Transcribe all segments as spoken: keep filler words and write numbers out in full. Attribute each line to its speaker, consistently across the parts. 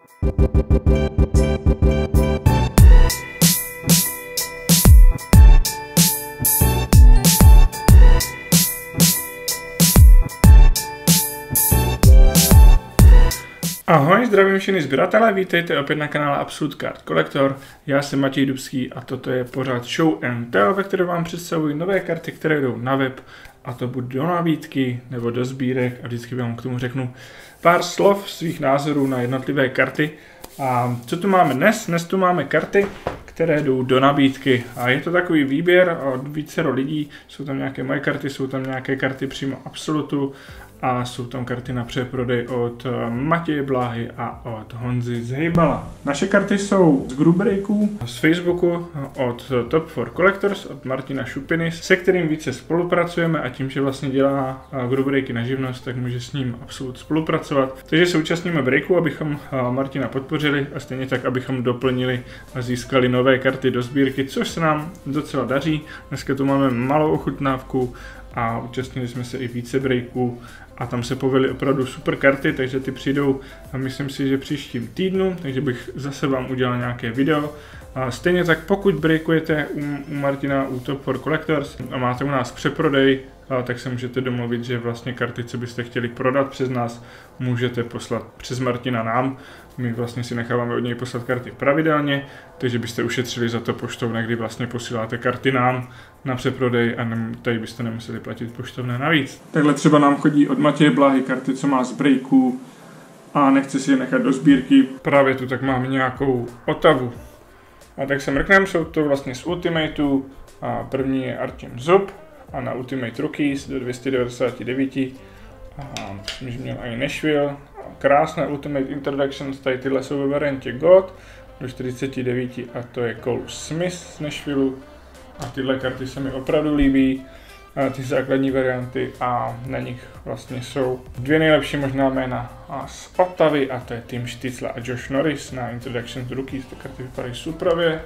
Speaker 1: Ahoj, zdravím všechny sběratele, vítejte opět na kanále Absolute Card Collector. Já jsem Matěj Dubský a toto je pořád Show and Tell, ve kterém vám představuji nové karty, které jdou na web, a to buď do nabídky nebo do sbírek, a vždycky vám k tomu řeknu pár slov svých názorů na jednotlivé karty. A co tu máme dnes? Dnes tu máme karty, které jdou do nabídky, a je to takový výběr od vícero lidí. Jsou tam nějaké moje karty, jsou tam nějaké karty přímo Absolutu a jsou tam karty na přeprodej od Matěje Bláhy a od Honzy Zhejbala. Naše karty jsou z Grubreaků, z Facebooku, od Top four Collectors, od Martina Šupiny, se kterým více spolupracujeme, a tím, že vlastně dělá Grubreaky na živnost, tak může s ním Absolut spolupracovat. Takže se účastníme breaku, abychom Martina podpořili a stejně tak, abychom doplnili a získali nové karty do sbírky, což se nám docela daří. Dneska tu máme malou ochutnávku a účastnili jsme se i více breaků a tam se povedly opravdu super karty, takže ty přijdou, a myslím si, že příštím týdnu, takže bych zase vám udělal nějaké video. A stejně tak, pokud breakujete u, u Martina u Top four Collectors a máte u nás přeprodej, a tak se můžete domluvit, že vlastně karty, co byste chtěli prodat přes nás, můžete poslat přes Martina nám. My vlastně si necháváme od něj poslat karty pravidelně, takže byste ušetřili za to poštovné, kdy vlastně posíláte karty nám na přeprodej, a tady byste nemuseli platit poštovné navíc. Takhle třeba nám chodí od Matěje Bláhy karty, co má z breaků a nechce si je nechat do sbírky. Právě tu tak máme nějakou Otavu. A tak se mrkneme, jsou to vlastně z Ultimateu, a první je Artem Zub a na Ultimate Rookies do dvě stě devadesát devět. A myslím, že měl ani Nashville. Krásné Ultimate Introductions, tady tyhle jsou ve variantě God do čtyřicet devět, a to je Cole Smith z Nashville. A tyhle karty se mi opravdu líbí, ty základní varianty, a na nich vlastně jsou dvě nejlepší možná jména z Otavy, a to je Tim Stützle a Josh Norris na Introduction to Rookies. Ty karty vypadají superově.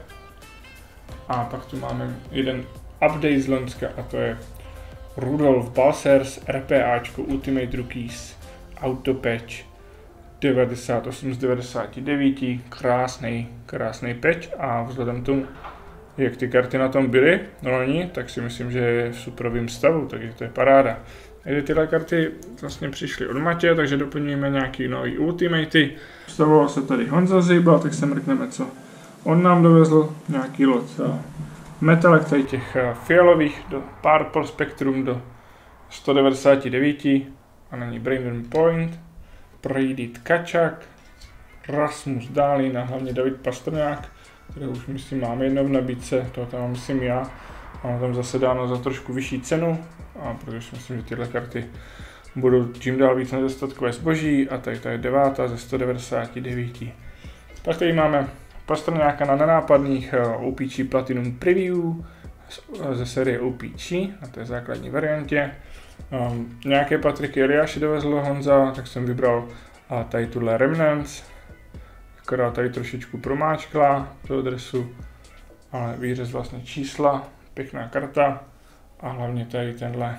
Speaker 1: A pak tu máme jeden update z Loňska, a to je Rudolf Balcers RPAčko Ultimate Rookies Auto Patch devadesát osm z devadesát devět. Krásný, krásný patch, a vzhledem k tomu, jak ty karty na tom byly loni, tak si myslím, že je v superovém stavu, takže to je paráda. Takže tyhle karty vlastně přišly od Matěje, takže doplňujeme nějaký nový Ultimatey. Stavoval se tady Honza Zhejbal, tak se mrkneme, co on nám dovezl. Nějaký lot metalek tady těch fialových do Purple Spectrum do sto devadesát devět, a na ní Brandon Point, Prejdit Kačak, Rasmus Dálin a hlavně David Pastrňák, které už myslím máme jedno v nabídce, toho tam mám myslím já, a mám tam zase dáno za trošku vyšší cenu, a protože si myslím, že tyhle karty budou čím dál víc nedostatkové zboží, a tady ta je devátá ze sto devadesát devět. Pak tady máme Pastrňáka na nenápadných O P G Platinum Preview ze série O P G, na té základní variantě. Um, nějaké Patriky Eliáši dovezl Honza, tak jsem vybral a tady tuhle Remnants, která tady trošičku promáčkla do dresu, ale výřez vlastně čísla, pěkná karta, a hlavně tady tenhle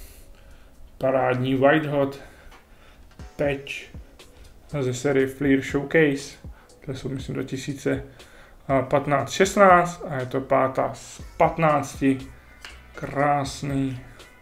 Speaker 1: parádní White Hot patch ze série Fleer Showcase, to jsou myslím dva tisíce patnáct šestnáct, a je to pátá z patnácti, krásný,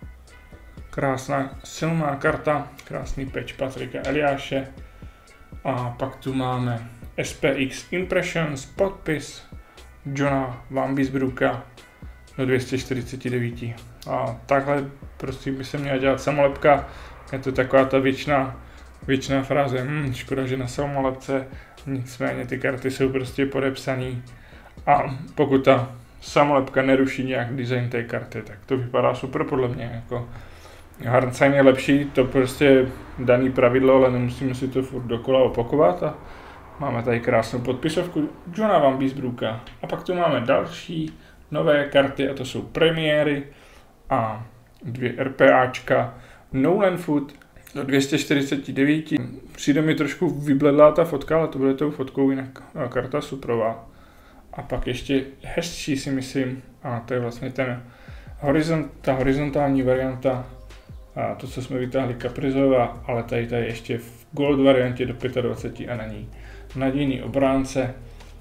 Speaker 1: krásná silná karta, krásný patch Patrika Eliáše. A pak tu máme S P X Impressions, podpis Johna Wambisbrooka do dvě stě čtyřicet devět. A takhle prostě by se měla dělat samolepka. Je to taková ta věčná, věčná fráze, hm, škoda, že na samolepce, nicméně ty karty jsou prostě podepsané. A pokud ta samolepka neruší nějak design té karty, tak to vypadá super podle mě. Jako Hardsign je lepší, to prostě daný pravidlo, ale nemusíme si to furt dokola opakovat. A máme tady krásnou podpisovku Johna Wambisbrooka. A pak tu máme další nové karty, a to jsou premiéry a dvě RPAčka Nolan Foot do dvě stě čtyřicet devět. Přijde mi trošku vybledlá ta fotka, ale to bude tou fotkou jinak karta suprová. A pak ještě hezčí si myslím, a to je vlastně ten horizont, ta horizontální varianta, a to, co jsme vytáhli Kaprizova, ale tady, tady ještě v gold variantě do dvacet pět a na ní nadějný obránce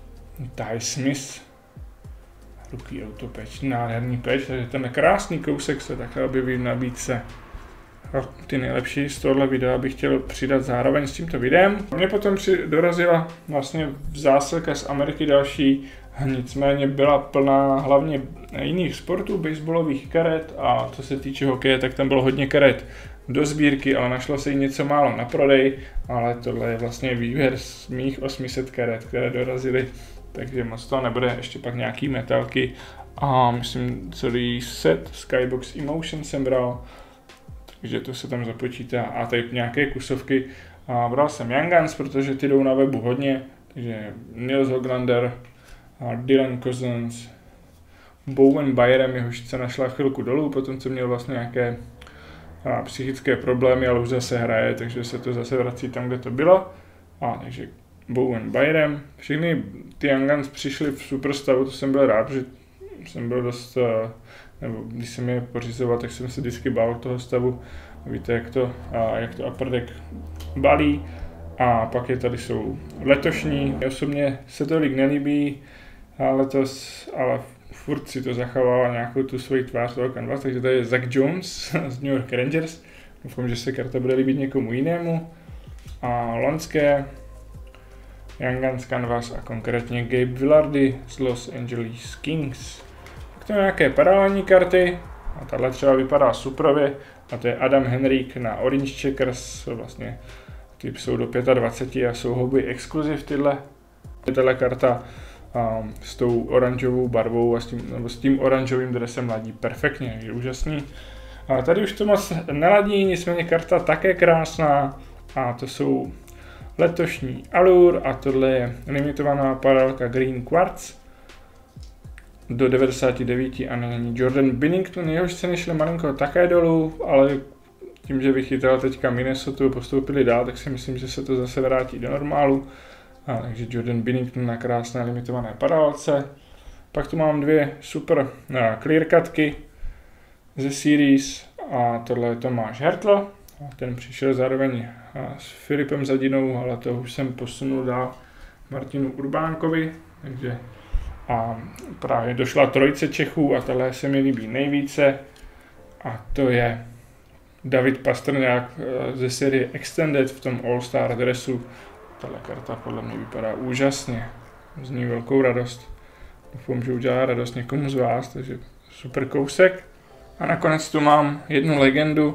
Speaker 1: Ty Smith, rookie auto patch, nádherný patch, takže ten krásný kousek se takhle objeví v nabídce. Ty nejlepší z tohohle videa bych chtěl přidat zároveň s tímto videem. Mě potom dorazila vlastně zásilka z Ameriky další, nicméně byla plná hlavně jiných sportů, baseballových karet, a co se týče hokeje, tak tam bylo hodně karet do sbírky, ale našlo se jí něco málo na prodej, ale tohle je vlastně výběr z mých osm set karet, které dorazily, takže moc toho nebude, ještě pak nějaký metalky a myslím celý set Skybox Emotion jsem bral, takže to se tam započítá, a tady nějaké kusovky. A bral jsem Young Guns, protože ty jdou na webu hodně, takže Nils Hoglander, Dylan Cousins, Bowen Byram, jehož se našla chvilku dolů, potom co měl vlastně nějaké a, psychické problémy, ale už zase hraje, takže se to zase vrací tam, kde to bylo. A takže Bowen Byram, všechny ty Young Guns přišly v super stavu, to jsem byl rád, protože jsem byl dost, nebo když jsem je pořizoval, tak jsem se vždycky bál toho stavu. Víte, jak to, jak to upper deck balí. A pak je tady jsou letošní. Osobně se tolik nelíbí, ale letos, ale furt si to zachovává nějakou tu svoji tvář toho canvas, takže tady je Zach Jones z New York Rangers. Doufám, že se karta bude líbit někomu jinému. A loňské Young Guns canvas a konkrétně Gabe Vilardi z Los Angeles Kings. Tak to je nějaké paralelní karty a tahle třeba vypadá suprově, a to je Adam Henrik na Orange Checkers, vlastně ty jsou do dvacet pět a jsou hobby exkluziv tyhle. Tahle karta um, s tou oranžovou barvou a s tím, nebo s tím oranžovým dresem ladí perfektně, je úžasný. A tady už to moc neladí, nicméně karta také krásná, a to jsou letošní Allure a tohle je limitovaná paralelka Green Quartz do devadesát devět a není Jordan Binnington, jehož ceny šly malinko také dolů, ale tím, že vychytal teďka Minnesota, postoupili dál, tak si myslím, že se to zase vrátí do normálu. A, takže Jordan Binnington na krásné limitované paralelce. Pak tu mám dvě super a, clear cutky ze series a tohle je Tomáš Hertl. A ten přišel zároveň a, s Filipem Zadinou, ale to už jsem posunul dál Martinu Urbánkovi, takže a právě došla trojice Čechů a tohle se mi líbí nejvíce, a to je David Pastrňák ze série Extended v tom All-Star dresu. Tahle karta podle mě vypadá úžasně, z ní velkou radost. Doufám, že udělá radost někomu z vás, takže super kousek. A nakonec tu mám jednu legendu,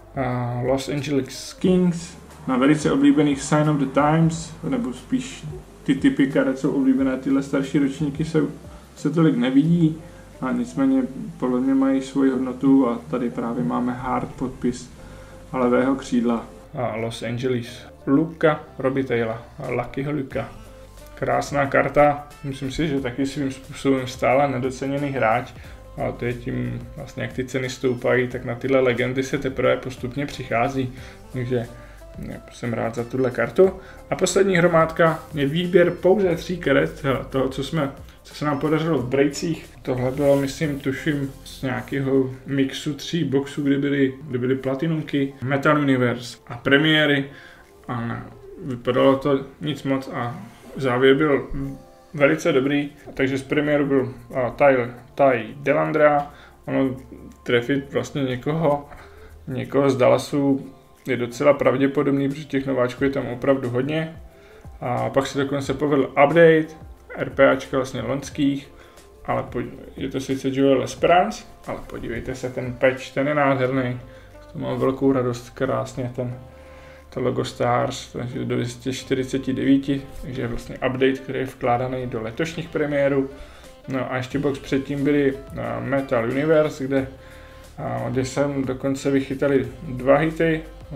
Speaker 1: Los Angeles Kings, na velice oblíbených Sign of the Times, nebo spíš ty typy karet jsou oblíbené, tyhle starší ročníky se, se tolik nevidí, a nicméně podle mě mají svoji hodnotu, a tady právě máme hard podpis levého křídla a Los Angeles. Luka Robitailla, Luckyho Luka. Krásná karta, myslím si, že taky svým způsobem stále nedoceněný hráč, a to je tím, vlastně jak ty ceny stoupají, tak na tyhle legendy se teprve postupně přichází, takže jsem rád za tuhle kartu. A poslední hromádka je výběr pouze tří karet, toho, co, jsme, co se nám podařilo v brejcích. Tohle bylo, myslím, tuším, z nějakého mixu tří boxů, kdy byly, kdy byly platinumky, Metal Universe a premiéry. A vypadalo to nic moc a závěr byl velice dobrý. Takže z premiéru byl Ty, Ty Dellandrea. Ono trefit vlastně někoho, někoho z Dallasu je docela pravděpodobný, protože těch nováčků je tam opravdu hodně. A pak se dokonce povedl update RPAčka vlastně loňských, ale je to sice Joel Esperance, ale podívejte se, ten patch, ten je nádherný. To mám velkou radost, krásně ten to logo Stars, takže do dvě stě čtyřicet devět, takže je vlastně update, který je vkládaný do letošních premiérů. No a ještě box předtím byly Metal Universe, kde, kde jsem dokonce vychytali dva hity.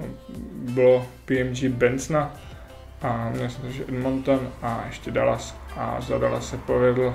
Speaker 1: Bylo P M G Bensona a měl jsem to, že Edmonton a ještě Dallas, a za Dallas se povedl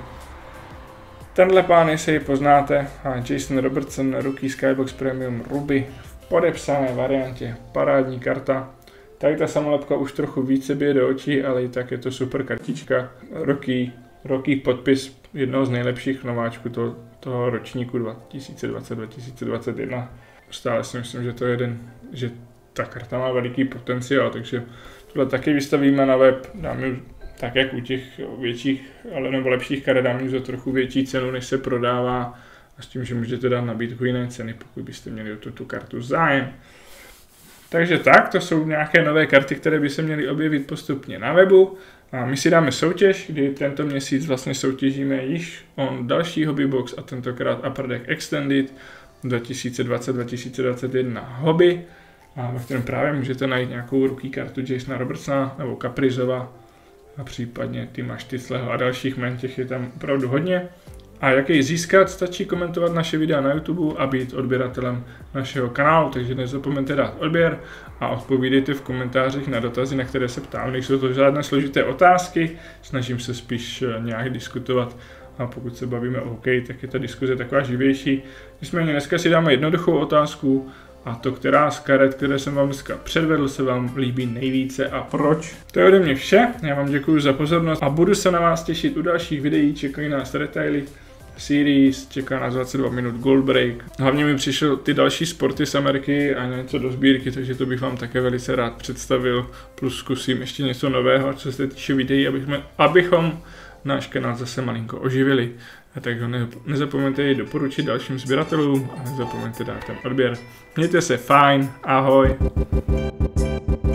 Speaker 1: tenhle pán, jestli ji poznáte, Jason Robertson, rookie Skybox Premium Ruby v podepsané variantě, parádní karta. Tady ta samolepka už trochu více bije do očí, ale i tak je to super kartička, rookie, rookie podpis jednoho z nejlepších nováčků toho, toho ročníku dva tisíce dvacet dva tisíce dvacet jedna. Stále si myslím, že to je jeden, že ta karta má veliký potenciál, takže tohle taky vystavíme na web, dáme tak jak u těch větších, ale nebo lepších karet, dáme za trochu větší cenu, než se prodává, a s tím, že můžete dát nabídku jiné ceny, pokud byste měli o tu, tu kartu zájem. Takže tak, to jsou nějaké nové karty, které by se měly objevit postupně na webu. A my si dáme soutěž, kdy tento měsíc vlastně soutěžíme již o další hobbybox a tentokrát Upper Deck Extended dva tisíce dvacet dva tisíce dvacet jedna hobby, a ve kterém právě můžete najít nějakou rookie kartu Jasona Robertsona nebo Kaprizova a případně Tima Štycleho a dalších men, těch je tam opravdu hodně. A jak jej získat, stačí komentovat naše videa na YouTube a být odběratelem našeho kanálu, takže nezapomeňte dát odběr a odpovídejte v komentářích na dotazy, na které se ptám. Nejsou to žádné složité otázky, snažím se spíš nějak diskutovat, a pokud se bavíme o hokeji, tak je ta diskuze taková živější. Nicméně dneska si dáme jednoduchou otázku, a to, která z karet, které jsem vám dneska předvedl, se vám líbí nejvíce a proč. To je ode mě vše, já vám děkuji za pozornost a budu se na vás těšit u dalších videí, čekají nás detaily, series, čeká nás dvacet dva minut Gold Break. Hlavně mi přišel ty další sporty z Ameriky a něco do sbírky, takže to bych vám také velice rád představil, plus zkusím ještě něco nového, co se týče videí, abychom, abychom náš kanál zase malinko oživili. A tak ho nezapomeňte ji doporučit dalším sběratelům a nezapomeňte dát ten odběr. Mějte se fajn, ahoj!